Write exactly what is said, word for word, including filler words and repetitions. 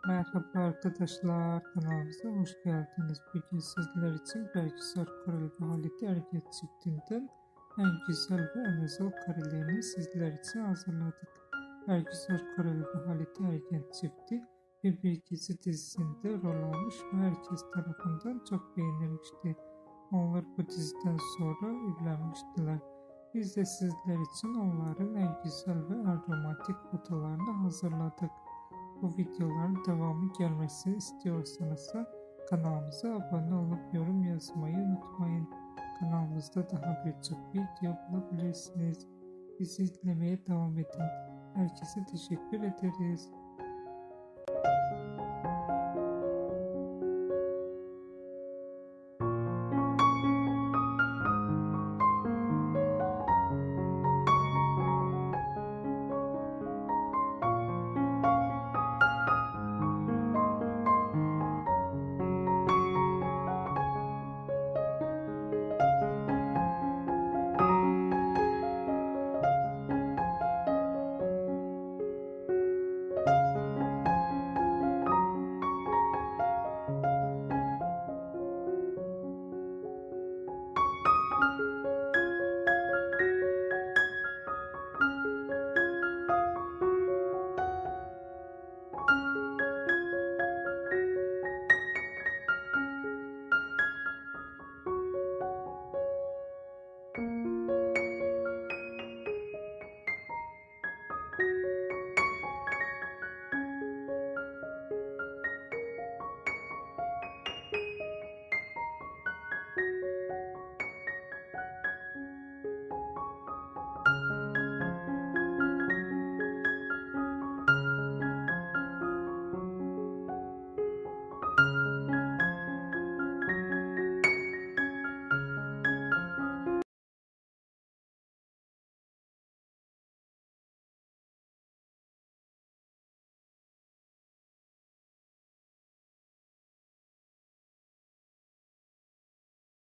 Merhaba arkadaşlar, kanalımıza hoş geldiniz. Bugün sizler için Bergüzar Koreli ve Halit Ergenç çiftinden en güzel ve en özel karelerini sizler için hazırladık. Bergüzar Koreli ve Halit Ergenç çifti bir bir dizi dizisinde rol almış ve herkes tarafından çok beğenilmişti. Onlar bu diziden sonra evlenmiştiler. Biz de sizler için onların en güzel ve en romantik fotolarını hazırladık. Bu videoların devamı gelmesini istiyorsanız kanalımıza abone olup yorum yazmayı unutmayın. Kanalımızda daha birçok video bulabilirsiniz. Bizi izlemeye devam edin. Herkese teşekkür ederiz.